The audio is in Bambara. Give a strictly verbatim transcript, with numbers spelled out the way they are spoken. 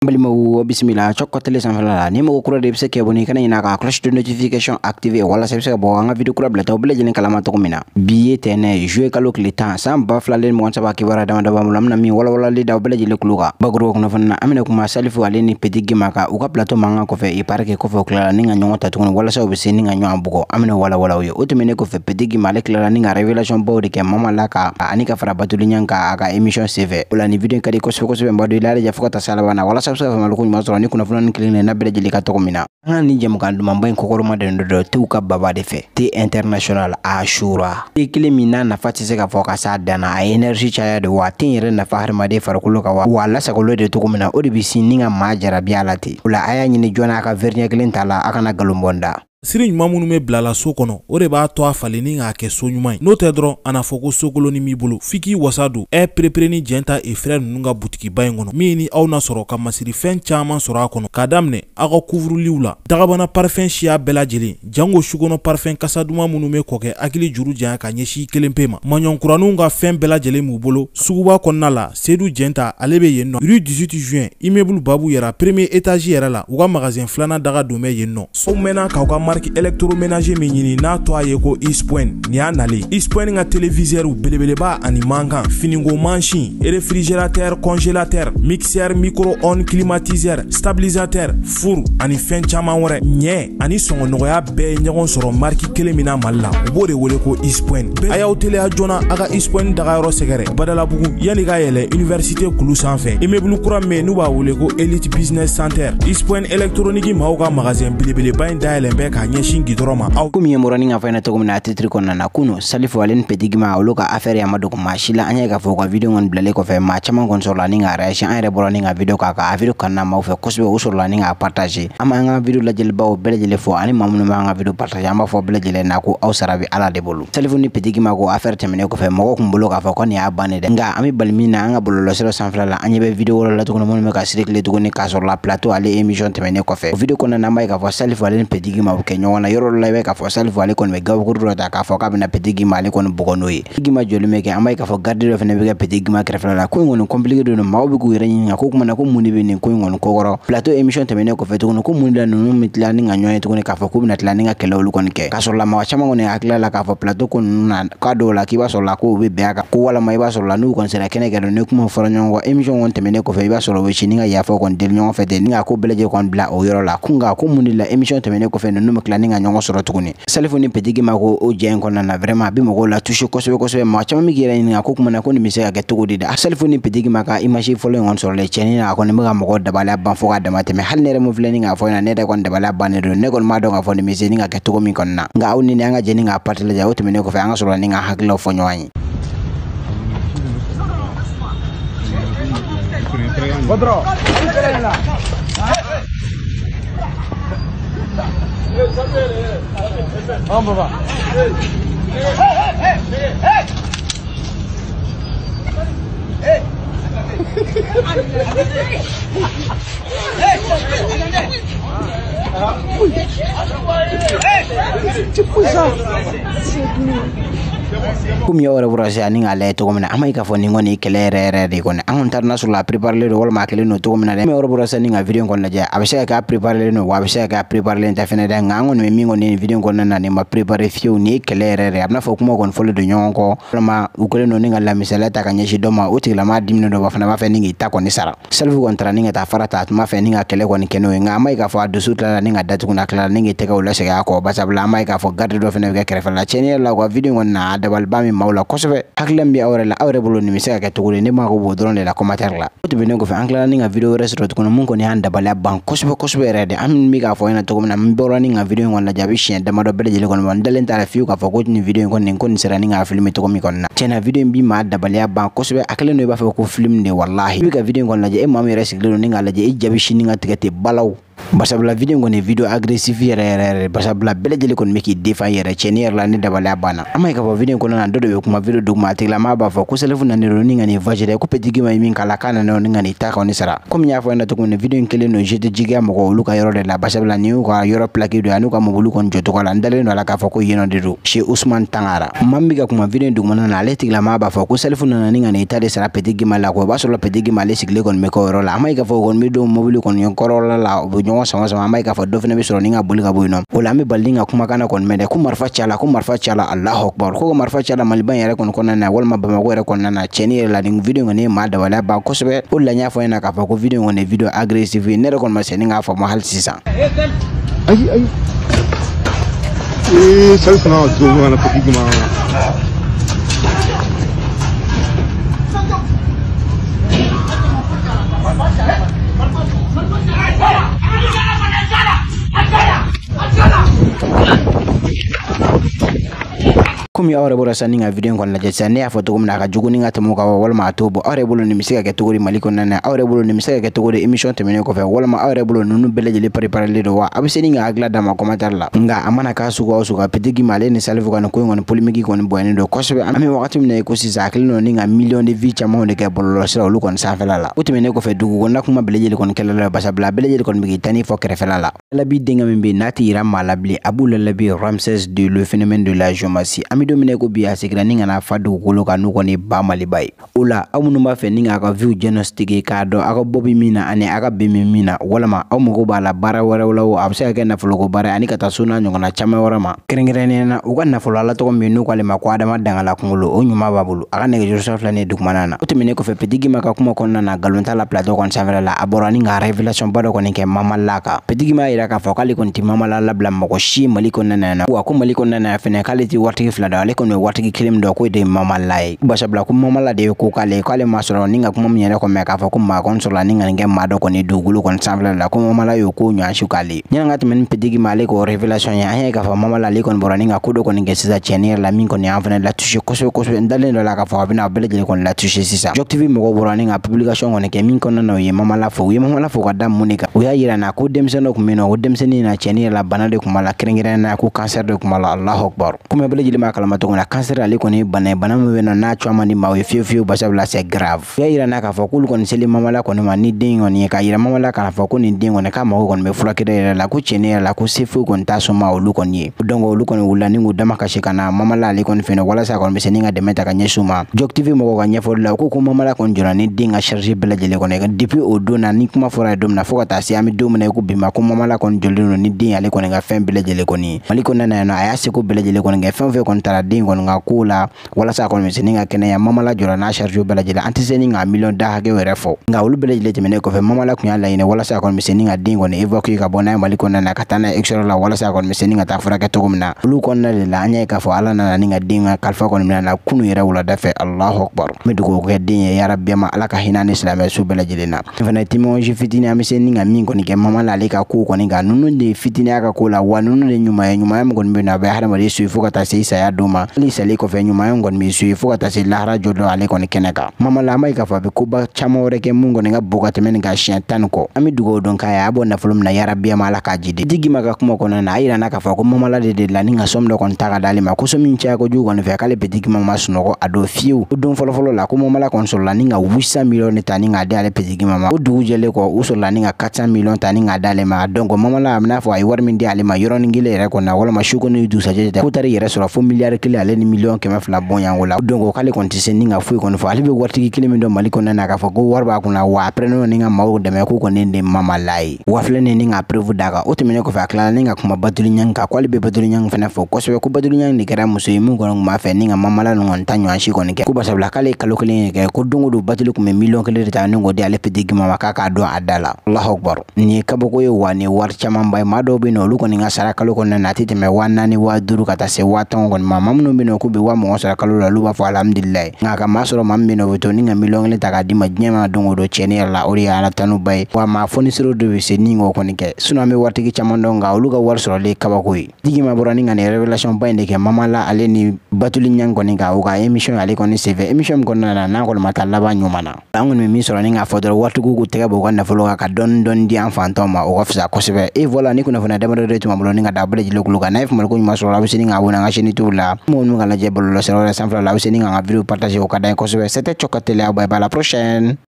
Balimo bismillah chokko tele sanfala ni mo kura de bse ke boni kana ina ka cloche de notification activé wala se bse bo nga video kura blata bele jeni kala mato mina biye tene jouer kalo clitan sam ba flalen mo nsaba ki wara dama dama lamna mi wala wala le da bele jeli kuluka bagro ko nafana amina kuma salifu wale ni petit gimaka uka plateau manga ko fe i parke ko fe kala ni nga nyonta tukun wala sa obse ni nga nyon bugo amina wala wala yo otumene ko fe petit gimale kala ni nga revelation bo de ke mama laka anika fara batuli nyanka aka emission C V wala ni video kadi ko so ko so mbado ilale ja fukata sala wana wala sa maluku masoro ni kuna fulani kilini na bele jeli ka to mina nga ni jam kan dum mbay ko ko ma de ndo tu ka baba de fe te international ashura te kilimina na fati se ka foka sa dana a energy chaya de wa tin yere na fahar ma de far kullu ka wa wala sa ko lo de to ko mina o de bisi ninga majara bialati ula aya ni jona ka vernia kilin tala aka na galumbonda Siri ɲuman minnu bɛ bila la so kɔnɔ o de b'a to a falenni k'a kɛ so ɲuman ye n'o tɛ dɔrɔn a na fɔ ko sokoloni m'i bolo f'i k'i wasa don ɛ perepereni jɛn ta e frère ninnu ka butikiba in kɔnɔ min ni aw na sɔrɔ ka masirifɛn caman sɔrɔ a kɔnɔ k'a daminɛ aw ka couvre-liw la dagabana parfɛn siya bɛɛ lajɛlen jango sukɔnɔ parfɛn kasa duman minnu bɛ kɔkɛ hakili juru janya ka ɲɛsin kelen pe ma maɲɔnkuraninw ka fɛn bɛɛ lajɛlen b'u bolo suguba kɔnɔna la Seydou jɛn ta ale bɛ yen nɔ rue dix-huit juin immeuble babu yɛrɛ premier étage yɛrɛ la u ka magasin filanan daga don bɛ yen nɔ aw mɛnna k'aw ka marque électroménager min ɲini n'a to a ye ko Eastpoint ni y'a nale Eastpoint ka téléviseur belebeleba ani mankan finiko machine réfrigérateur congélateur mixeur micro-ondes climatiseur stabilisateur four ani fɛn caman wɛrɛ ɲɛ ani sɔngɔ nɔgɔya bɛɛ ɲɔgɔn sɔrɔ marque kelen min na Mali la u b'o de wele ko Eastpoint a y'aw teliya joona a ka Eastpoint dagayɔrɔ sɛgɛrɛ Badalabugu yanni ka yɛlɛ université kulu sanfɛ immeuble kura min n'u b'a wele ko Elite Business Center Eastpoint électronique maaw ka magasin belebeleba in dayɛlɛn bɛ k'a ɲɛsin gidɔrɔn ma comme ye morani nga fayna to na titri konna na kuno salifu walen pedigima oloka affaire ya madoko mashila anya ga fo ka video ngon blale ko fe ma chama ngon sorla ni nga reaction ay reboro ni nga video ka ka video kanna ma fe kosbe usorla ni nga partager ama nga video la jel bawo bele jele fo ani mamu ma nga video partager ama fo bele jele na ko aw sarabi ala de bolu salifu ni pedigima ko affaire temene ko fe mo ko mbolo ka fa ko ni abane de nga ami balmina nga bolo lo sero sanfla la anya be video la to ko mo me ka sirikle to ni ka sorla plateau ale émission temene ko fe video konna na mai ka fo salifu walen pedigima ko ke nyona yoro la ka fo salifu ale kon be gawkuru ta ka fo ka bina pedigima ale kon bugono yi gima jolu meke amay ka fo garde do fene be pedigima krefla la ko ngon compliqué do no mawbe ko yere nyinga ko kuma na ko muni be ni ko ngon ko goro plateau émission temene ko fe to ko muni la no mitla ni nga nyoy to ko ka fo ko bina tla ni nga kelo lu kon ke ka so la ma chama ngone akla la ka fo plateau kon na ka do la ki ba so la ko be be aka ko wala may ba so la nu kon sera kene ga do ne ko mo foro nyongo émission ngon temene ko fe ba so lo we chi ni nga ya fo kon del nyongo fe de ni nga ko beleje kon bla o yoro la kunga ko muni la émission temene ko fe no no kla ni nga nyongo so ro to ko ni salifu ni pedigima ko o jeng ko na vraiment bi mo ko la touche ko so ko so ma chama mi gira ni ko kuma na ko ni mi se ga to di da salifu ni pedigima ka image folo ngon so le cheni na ko ni ma mo ko da bala ban fo ga da mate me hal ne mo vle ni nga fo na ne da kon da bala ban do ne kon ma do nga fo ni mi se ni nga ga to mi kon na nga awni ni nga jeni nga patela ja o to mi ne ko fa nga so ni nga haklo fo nyoani Bodro Vamos, va. Hey, hey, hey, hey. Comme yoro brose ani ngale to komina amay ka fo ni ngoni kelere re de kon an tarna sur la préparer le wol ma kele no to komina de yoro brose ni nga video kon la je abise ka préparer no wa abise ka préparer ta fene de nga ngon mi ngoni video kon na ni ma préparer fiu ni kelere re amna fo kuma kon fo le de nyonko ma ukole no ni nga la misala ta kanye shi doma uti la ma dimno do bafana ma fe ni ta kon ni sara selfu kon tra ni nga ta farata ma fe ni nga kele kon keno nga amay ka fo adu sutla ni nga datu kuna kala ni nga te ka wala se ga ko basabla amay ka fo garde do fene ga krefa la cheni la ko video kon na dabal bami mawla kosobe haklam bi awre la awre bolo ni misaka ka tugule ni ma ko bo drone la commentaire la to be ngo fa angla ni nga video restro to kono mun ko ni handa bala ban kosobe kosobe rede am mi ga fo ina to ko na mboro ni nga video ngon la jabi chien dama do bele jele kon mon dalen tara fiu ka fo ko ni video kon ni kon sera ni nga film to ko mi kon na tena video bi ma dabala ban kosobe akle no ba fa ko film ne wallahi mi ga video kon la je e mami resiglo ni nga la je e jabi chien ni nga tigete balaw basabla video ngone video agressif yere yere basabla bele jeli kon meki defa yere chenier la ni dabala bana ama ka video kono na dodo kuma video dogmatique la ma ba fa ko selefu na ni roni ngani vajere ko petigi ma min kala kana no ngani ta ko ni sara comme nya fo na to ko video nkele no jete jiga mo ko luka yoro de la basabla ni ko yoro plaque do anu ka mo bulu kon joto ko la ndale no la ka fa ko yeno de do chez Ousmane Tangara mambi ka kuma video dogmana na letik la ma ba fa ko selefu na ni ngani ta de sara petigi ma la ko ba so la petigi ma le sigle kon me ko yoro la ama ka fo kon mi do mo bulu kon yon korola la bo nyon sama sama ama ka fo do fene be so ni nga bulu ka bo no o la mi balinga kuma kana kon mede ku marfa chala ku marfa chala Allahu akbar ko marfa chala maliban yare kon kon na wal ma ba ma ko yare kon na cheni la ding video ngane ma da wala ba ko sobe o la nya fo na ka fa ko video ngone video aggressive ne kon ma se ni nga fa mo hal sisa ay ay eh sai sana zo na petigi ma comme awre bora saninga video kon la jetsa ne afoto ko na ka juguni ngata mo ka wala ma tobo awre bolo ni misika ke togori maliko nana awre bolo ni misika ke togori emission temene ko fe wala ma awre bolo nunu beleje le préparer le do wa abiseni nga agla dama commentaire la nga amana ka suko suka petigi male ni salve ko ko ngon polémique ko boyani do ko sobe ami wakati mne ko si zakli no nga million de vie chama on ke bolo sira lu kon sa fela la utemene ko fe dugu ko nakuma beleje le kon kala basa bla beleje kon mi tani fo kere fela la la bi denga mbe nati rama la bli abou la bi Ramses de le phénomène de la géomatie ami domine ko biya sigra ninga na fadu golo ka nuko ni ba mali bay ula amunu ma fe ninga ka view diagnostic ka do aka bobi mina ane aka bimi mina wala ma amu ko bala bara wala wala absa ka na fulo ko bara ani kata suna nyonga na chama wara ma krengrene na uga na fulo ala to mi nuko ale ma ko adama dangala kungulo o nyuma babulu aka ne Joseph la ne dukmanana utemene ko fe petigi maka kuma konna na galonta la plateau kon savela la aborani nga révélation bado ko ke mama laka petigi ma ira ka fokali kon ti mama la labla mako shi maliko nana wa ko maliko nana fene kaliti warti flada ale kon watigi kilim do ko de mama lay basabla ko mama la de ko kale kale masoro ninga ko mom nyere ko meka fa ko ma kon so la ninga ngem ma do ko ni dugulu kon savela la ko mama la yo ko nya shukali nyanga ngati men petigi male ko révélation ya he ka fa mama la le kon borani nga ko do ko ni ngesiza chenir la min ko ni avene la toucher ko so ko so ndale no la ka fa bina bele kon la toucher sisa joktivi mo ko borani nga publication ko ne ke min kon no ye mama la fo ye mama la fo ko dam munika o ya yira na ko demseno ko mino o demseni na chenir la banade ko mala krengere na ko cancer de ko mala Allahu akbar kuma bele jili ma kalama to na cancer ali ko ni bana bana mo wena na chama ni mawe fiu fiu basabla c'est grave ya yira na ka fa ko ko ni seli mama la ko ni ma ni dingo ni ka yira mama la ka fa ko ni dingo ne ka ma ko me fula kede la ko chenir la ko sefu ko nta so ma o lu ko ni dongo lu ko ni wula ni ngudama ka shikana mama la ali ko ni feno wala sa ko me seninga de meta ka nyesuma joktivi mo ko nyefo la ko ko mama la ko njora ni dinga charger bele jili ko ne depuis o do na ni kuma fora dom na fo ta si ami dom na ko bima ko mama la ko njolino ni dinga ali ko nga fem bele jili ko ni maliko nana na aya se ko bele jili ko nga fem fe ko tara dingo nga kula wala sa ko me seninga kene ya mama la jora na charger bele jili anti seninga million da ha ke refo nga ulu bele jili temene ko fe mama la ko yalla ine wala sa ko me seninga dingo ne evoke ka bona maliko nana katana extra la wala sa ko me seninga ta fura ke to gumna ulu ko na le la anya ka fo ala na ninga dinga kalfa ko mina na kunu yera wala dafe Allahu akbar medugo ko dinga ya rabbi ma ala ka hinani islam su bele jili na fana timo ji fitini am seninga min ko ni ke mama la le ka ku ko ni ga nunu de fitini aka ko la wa nunu de nyuma ya nyuma ya ngon be na ba hada ma de su fu ka ta se isa ya duma ali sale ko fe nyuma ya ngon mi su fu ka ta se lahara jodo ale ko ni keneka mama la mai ka fa be ko ba chamo re ke mungo ni ga buka te men ga shin tan ko ami dugo don ka ya bo na fulum na ya rabbi ma ala ka jide digi ma ka kuma ko na ayira na ka fa ko mama la de de la ni nga som do kon taga dali ma ko so min cha ko ju ko ni fe kale be digi ma ma suno ko ado fiu don folo folo la ko mama la kon so la ni nga eight hundred million tani nga dale pe digi ma o dugu jele ko uso la ni nga four hundred million tani nga dale ma donc mama la amna fo ay war min di ale ma yoro ni ngile re ko na wala ma shuko ni du saje ta kutari yere so fo milliard kile ale ni million ke ma fla bon yangola donc kale kon tise ni nga fu ko no fo ale be warti kile min do maliko na ka fo go warba ko na wa après no ni nga mawo de me ko ko ni mama lai wa fle ni nga prevu daga o temene ko fa kala ni nga kuma baduli nyang ka ko be baduli nyang fena fo ko so ko baduli nyang ni kera muso yimu ko ma fe ni nga mama la no tanyo an shi ko ni ke ko basabla kale kalo kile ke ko dungu du baduli ko me million kile ta ni ngo de ale pe digi mama ka ka do adala Allahu akbar ni kabako yo wani war chama mbay mado be no lu ko ni nga sara kalo ko na titi me wanani wa duru kata se waton ko mama mamnu bino ku be wa mo sara kalo la luba fa alhamdulillah nga ka masoro mam bino to ni nga million le taka di ma nyama dongo do cheni la ori ala tanu bay wa ma foni siro do be se ningo ko ni ke suna me wartigi chamando nga oluga war soro le kabakoi digi ma borani nga ne revelation bay ndeke mama la ale ni batuli nyango ni nga o ga emission ale ko ni save emission ko na na ko mata laba nyumana angon mi soro ni nga fodoro wartugu ku tega bo na folo ka don don di enfant ma o ofisa ko sebe e voilà ni kuna fona demado de tuma boloni nga dabule jilo kuluka na ifmal ko nyuma soro la bisini nga bona nga sheni tula mo nu nga la jebolo soro la sanfla la bisini nga video partager o kada ko sebe c'était Chokotele. Bye bye, à la prochaine.